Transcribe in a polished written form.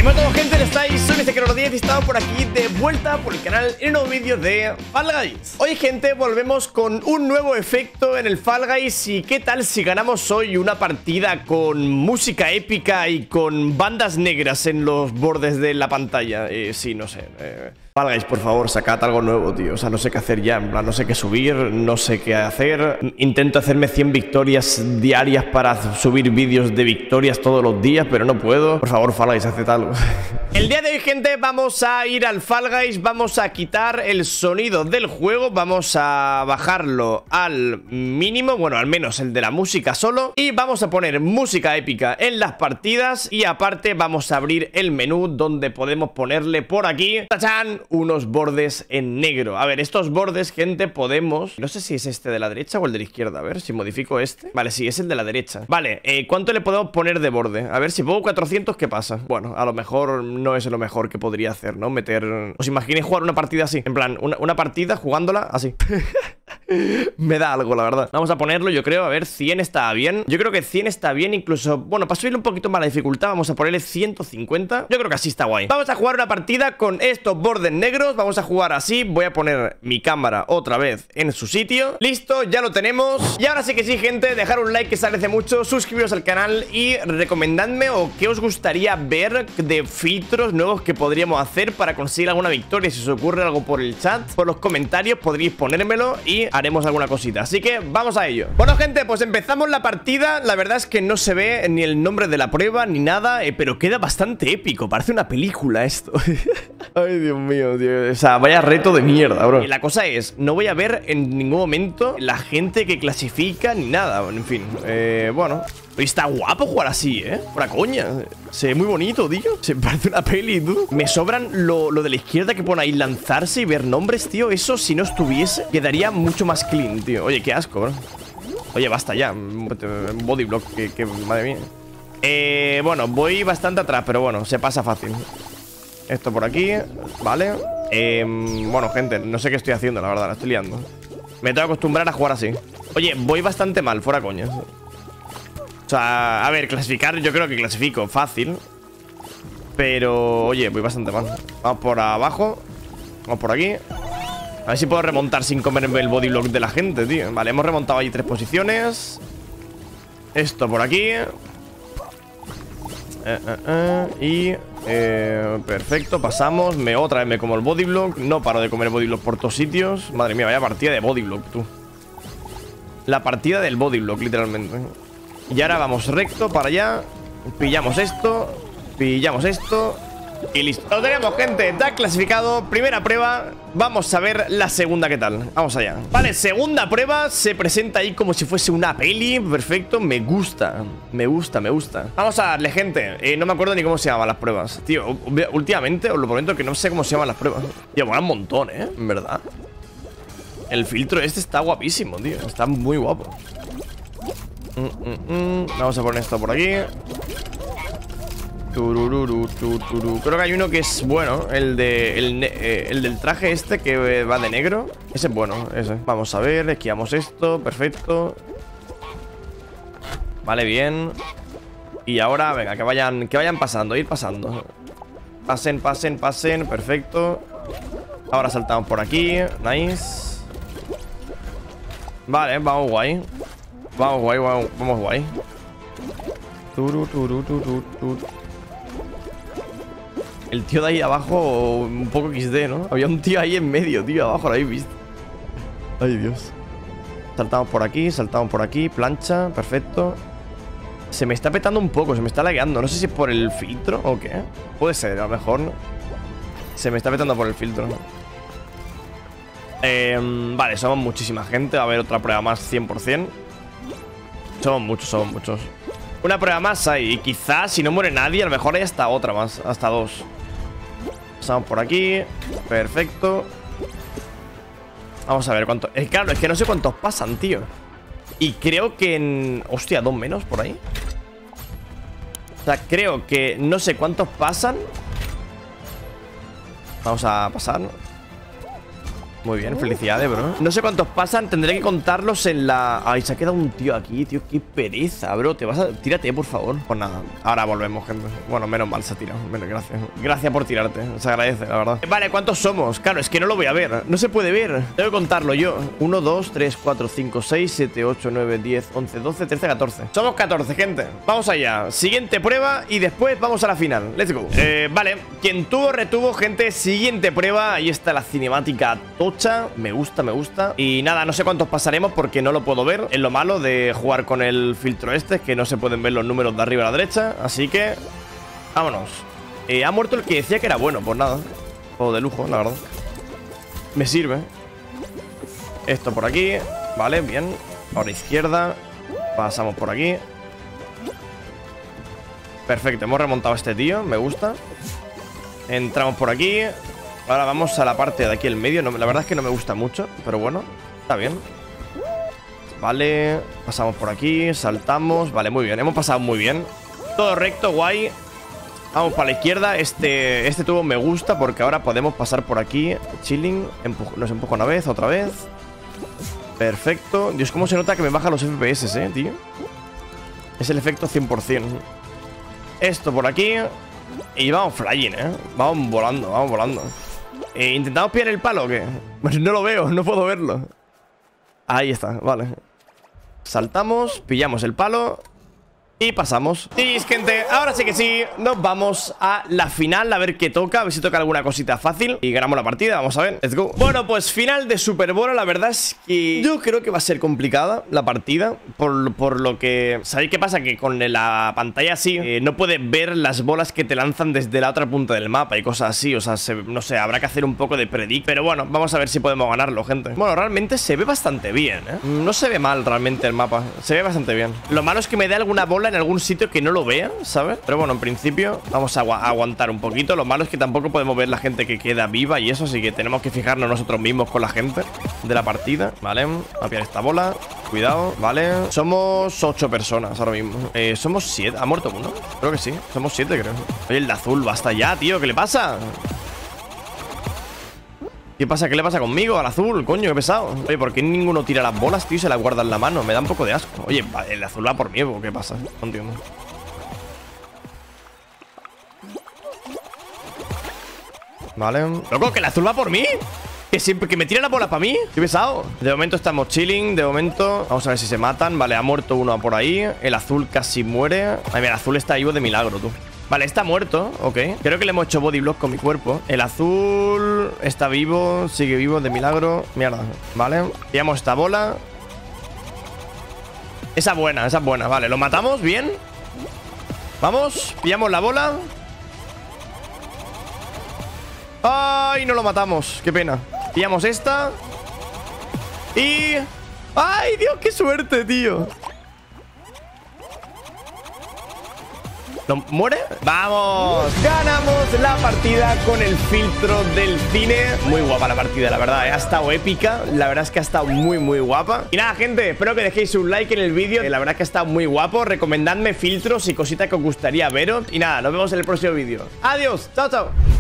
Hola a todos, gente, ¿estáis? Soy Mr10 y estamos por aquí de vuelta por el canal en un nuevo vídeo de Fall Guys. Hoy, gente, volvemos con un nuevo efecto en el Fall Guys. ¿Y qué tal si ganamos hoy una partida con música épica y con bandas negras en los bordes de la pantalla? Sí, no sé. Fall Guys, por favor, sacad algo nuevo, tío. O sea, no sé qué hacer ya. En plan, no sé qué subir, no sé qué hacer. Intento hacerme 100 victorias diarias para subir vídeos de victorias todos los días, pero no puedo. Por favor, Fall Guys, haced algo. El día de hoy, gente, vamos a ir al Fall Guys. Vamos a quitar el sonido del juego. Vamos a bajarlo al mínimo. Bueno, al menos el de la música solo. Y vamos a poner música épica en las partidas. Y aparte vamos a abrir el menú donde podemos ponerle por aquí, ¡tachán!, unos bordes en negro. A ver, estos bordes, gente, podemos... No sé si es este de la derecha o el de la izquierda. A ver, si modifico este. Vale, sí, es el de la derecha. Vale, ¿cuánto le podemos poner de borde? A ver, si pongo 400, ¿qué pasa? Bueno, a lo mejor no es lo mejor que podría hacer, ¿no? Meter... ¿Os imagináis jugar una partida así? En plan, una partida jugándola así. Me da algo, la verdad. Vamos a ponerlo, yo creo, a ver, 100 está bien. Yo creo que 100 está bien, incluso... Bueno, para subirle un poquito más la dificultad, vamos a ponerle 150. Yo creo que así está guay. Vamos a jugar una partida con estos bordes negros. Vamos a jugar así. Voy a poner mi cámara otra vez en su sitio. Listo, ya lo tenemos. Y ahora sí que sí, gente, dejar un like que se agradece mucho, suscribiros al canal y recomendadme o qué os gustaría ver de filtros nuevos que podríamos hacer para conseguir alguna victoria. Si os ocurre algo por el chat, por los comentarios, podréis ponérmelo y haremos alguna cosita. Así que vamos a ello. Bueno, gente, pues empezamos la partida. La verdad es que no se ve ni el nombre de la prueba ni nada, pero queda bastante épico. Parece una película esto. Ay, Dios mío, tío. O sea, vaya reto de mierda, bro. Y la cosa es, no voy a ver en ningún momento la gente que clasifica ni nada. En fin, bueno. Está guapo jugar así, Fuera coña. Se ve muy bonito, tío. Se parece una peli, tú. Me sobran lo de la izquierda que pone ahí, lanzarse y ver nombres, tío. Eso, si no estuviese, quedaría mucho más clean, tío. Oye, qué asco, bro. Oye, basta ya. Bodyblock, que madre mía. Bueno, voy bastante atrás, pero bueno, se pasa fácil. Esto por aquí, vale. Bueno, gente, no sé qué estoy haciendo, la verdad, la estoy liando. Me tengo que acostumbrar a jugar así. Oye, voy bastante mal, fuera coña. O sea, a ver, clasificar, yo creo que clasifico fácil. Pero, oye, voy bastante mal. Vamos por abajo. Vamos por aquí. A ver si puedo remontar sin comerme el bodyblock de la gente, tío. Vale, hemos remontado ahí 3 posiciones. Esto por aquí. Perfecto, pasamos. Otra vez me como el bodyblock. No paro de comer bodyblock por todos sitios. Madre mía, vaya partida de bodyblock, tú. La partida del bodyblock, literalmente. Y ahora vamos recto para allá. Pillamos esto. Pillamos esto. Y listo. Lo tenemos, gente. Está clasificado. Primera prueba. Vamos a ver la segunda, ¿qué tal? Vamos allá. Vale, segunda prueba. Se presenta ahí como si fuese una peli. Perfecto. Me gusta. Me gusta, me gusta. Vamos a darle, gente. No me acuerdo ni cómo se llaman las pruebas. Tío, últimamente os lo prometo que no sé cómo se llaman las pruebas. Tío, mola un montón, en verdad. El filtro este está guapísimo, tío. Está muy guapo. Vamos a poner esto por aquí. Creo que hay uno que es bueno. El del traje este que va de negro. Ese es bueno, ese. Vamos a ver, esquivamos esto, perfecto. Vale, bien. Y ahora, venga, que vayan pasando, ir pasando. Pasen, pasen, pasen, perfecto. Ahora saltamos por aquí, nice. Vale, vamos guay. Vamos guay, vamos guay. El tío de ahí abajo, un poco XD, ¿no? Había un tío ahí en medio, tío, abajo, lo habéis visto. Ay, Dios. Saltamos por aquí, plancha, perfecto. Se me está petando un poco, se me está lagueando. No sé si es por el filtro o qué. Puede ser, a lo mejor, ¿no? Se me está petando por el filtro, ¿no? Vale, somos muchísima gente. Va a haber otra prueba más, 100%. Somos muchos, somos muchos. Una prueba más hay. Y quizás, si no muere nadie, a lo mejor hay hasta otra más. Hasta 2. Pasamos por aquí. Perfecto. Vamos a ver cuánto. Claro, es que no sé cuántos pasan, tío. Y creo que en... Hostia, 2 menos por ahí. O sea, creo que no sé cuántos pasan. Vamos a pasar. Muy bien, felicidades, bro. No sé cuántos pasan, tendré que contarlos en la... Ay, se ha quedado un tío aquí, tío. Qué pereza, bro. Te vas a... Tírate, por favor. Pues nada, ahora volvemos, gente. Bueno, menos mal se ha tirado. Bueno, gracias. Gracias por tirarte. Se agradece, la verdad. Vale, ¿cuántos somos? Claro, es que no lo voy a ver. No se puede ver. Tengo que contarlo yo. 1, 2, 3, 4, 5, 6, 7, 8, 9, 10, 11, 12, 13, 14. Somos 14, gente. Vamos allá. Siguiente prueba y después vamos a la final. Let's go. Vale. Quien tuvo, retuvo, gente. Siguiente prueba. Ahí está la cinemática tocha. Me gusta, me gusta. Y nada, no sé cuántos pasaremos porque no lo puedo ver. Es lo malo de jugar con el filtro este, es que no se pueden ver los números de arriba a la derecha. Así que vámonos. Ha muerto el que decía que era bueno. Pues nada, juego de lujo, la verdad. Me sirve. Esto por aquí. Vale, bien. Ahora izquierda. Pasamos por aquí. Perfecto, hemos remontado a este tío. Me gusta. Entramos por aquí. Ahora vamos a la parte de aquí, el medio. No, la verdad es que no me gusta mucho, pero bueno, está bien. Vale, pasamos por aquí, saltamos. Vale, muy bien, hemos pasado muy bien. Todo recto, guay. Vamos para la izquierda. Este tubo me gusta porque ahora podemos pasar por aquí. Chilling, nos empuja una vez, otra vez. Perfecto. Dios, cómo se nota que me bajan los FPS, tío. Es el efecto 100%. Esto por aquí. Y vamos flying, vamos volando, vamos volando. ¿Intentamos pillar el palo o qué? Pues no lo veo, no puedo verlo. Ahí está, vale. Saltamos, pillamos el palo y pasamos. Y gente, ahora sí que sí, nos vamos a la final. A ver qué toca, a ver si toca alguna cosita fácil y ganamos la partida, vamos a ver, let's go. Bueno, pues final de Super Bowl. La verdad es que yo creo que va a ser complicada la partida. Por lo que, ¿sabéis qué pasa? Que con la pantalla así no puedes ver las bolas que te lanzan desde la otra punta del mapa y cosas así. O sea, no sé, habrá que hacer un poco de predict. Pero bueno, vamos a ver si podemos ganarlo, gente. Bueno, realmente se ve bastante bien, no se ve mal realmente el mapa, se ve bastante bien. Lo malo es que me dé alguna bola en algún sitio que no lo vea, ¿sabes? Pero bueno, en principio vamos a aguantar un poquito. Lo malo es que tampoco podemos ver la gente que queda viva y eso, así que tenemos que fijarnos nosotros mismos con la gente de la partida. Vale, voy a pillar esta bola. Cuidado, vale. Somos 8 personas ahora mismo. Somos 7. ¿Ha muerto uno? Creo que sí. Somos 7, creo. Oye, el de azul, basta ya, tío. ¿Qué le pasa? ¿Qué pasa? ¿Qué le pasa conmigo? Al azul, coño, qué pesado. Oye, ¿por qué ninguno tira las bolas, tío, y se las guarda en la mano? Me da un poco de asco. Oye, el azul va por mí, ¿o qué pasa? No entiendo. Vale. Loco, que el azul va por mí. Que siempre que me tiran las bolas para mí. Qué pesado. De momento estamos chilling. De momento, vamos a ver si se matan. Vale, ha muerto uno por ahí. El azul casi muere. Ay, mira, el azul está vivo de milagro, tú. Vale, está muerto, ok. Creo que le hemos hecho body block con mi cuerpo. El azul está vivo, sigue vivo de milagro. Mierda, vale. Pillamos esta bola. Esa es buena, vale. ¿Lo matamos? Bien. Vamos, pillamos la bola. Ay, no lo matamos, qué pena. Pillamos esta. Y... ¡ay, Dios, qué suerte, tío! ¿No muere? ¡Vamos! Ganamos la partida con el filtro del cine. Muy guapa la partida, la verdad, ha estado épica. La verdad es que ha estado muy, muy guapa. Y nada, gente, espero que dejéis un like en el vídeo. La verdad es que ha estado muy guapo. Recomendadme filtros y cositas que os gustaría veros. Y nada, nos vemos en el próximo vídeo. ¡Adiós! ¡Chao, chao!